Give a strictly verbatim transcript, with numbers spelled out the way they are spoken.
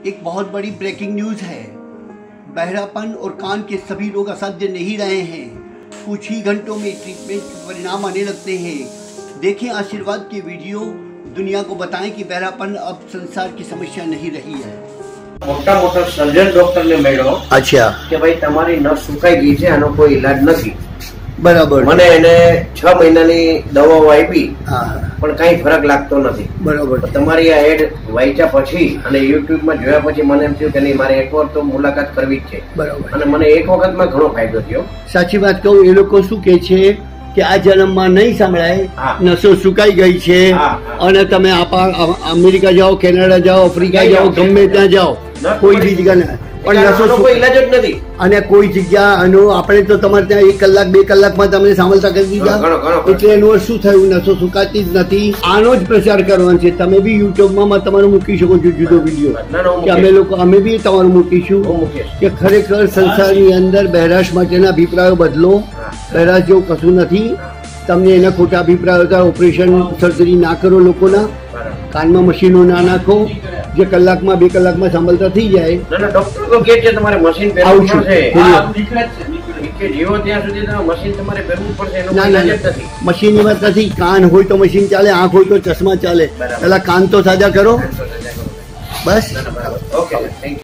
एक बहुत बड़ी ब्रेकिंग न्यूज़ है। बहरापन और कान के सभी रोग असाध्य नहीं रहे हैं। कुछ ही घंटों में ट्रीटमेंट के परिणाम आने लगते हैं। देखें आशीर्वाद की वीडियो, दुनिया को बताएं कि बहरापन अब संसार की समस्या नहीं रही है। मोटा मोटा सर्जन डॉक्टर ने મળ્યો अच्छा કે ભાઈ તમારી નસ સુકાઈ ગઈ છે, આનો કોઈ ઈલાજ નથી। બરાબર। મને એને છ મહિનાની દવાઓ આપી હા પણ કઈ ફરક લાગતો નથી। બરાબર। તમારી આ એડ વાંચ્યા પછી અને યુટ્યુબ માં જોયા પછી મને એમ થયું કે નહીં, મારે એકવાર તો મુલાકાત કરવી જ છે। બરાબર। અને મને એક વખતમાં ઘણો ફાયદો થયો। સાચી વાત કહું, એ લોકો શું કે છે કે આ જન્મમાં નહીં સંભળાય, નસો સુકાઈ ગઈ છે અને તમે અમેરિકા જાઓ, કેનેડા જાઓ, આફ્રિકા જાઓ, ગમે ત્યાં જાઓ, કોઈ બી જગ્યા પણ નસો કોઈ ઈલાજ જ નથી। અને કોઈ જગ્યા આનો આપણે તો તમારે ત્યાં એક કલાક બે કલાકમાં તમને સાંભળતા કરી દીધા, એટલે એનું શું થયું, નસો સુકાતી જ નથી। આનો જ પ્રચાર કરવાનો છે। તમે બી યુટ્યુબમાં તમારું મૂકી શકો છો જુદો વિડીયો, કે અમે લોકો અમે બી તમારું મૂકીશું કે ખરેખર સંસારની અંદર બહેરાશ માટેના અભિપ્રાયો બદલો। બહેરાશ જેવું કશું નથી। તમને એના ખોટા અભિપ્રાયો હતા, ઓપરેશન સર્જરી ના કરો, લોકોના કાનમાં મશીનો ના નાખો, જે કલાકમાં બે કલાકમાં સાંભળતા થઈ જાય। ડોક્ટર તો કહે છે તમારે મશીન પહેરવું પડશે, જીવો ત્યાં સુધી મશીન તમારે પહેરવું પડશે। ના ના મશીનની વાત નથી, કાન હોય તો મશીન ચાલે, આંખ હોય તો ચશ્મા ચાલે, પેલા કાન તો સાજા કરો બસ। Okay, thank you.